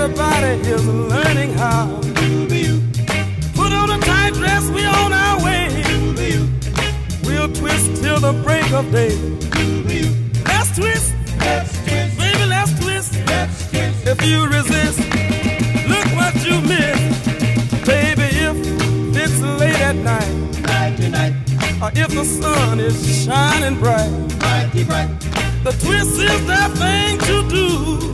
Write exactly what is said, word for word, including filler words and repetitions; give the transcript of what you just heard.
Everybody is learning how. Put on a tight dress, we on our way. We'll twist till the break of day. Let's twist, let's twist, baby, let's twist. Let's twist. If you resist, look what you missed. Baby, if it's late at night, night to night, or if the sun is shining bright, bright, bright, the twist is the thing to do.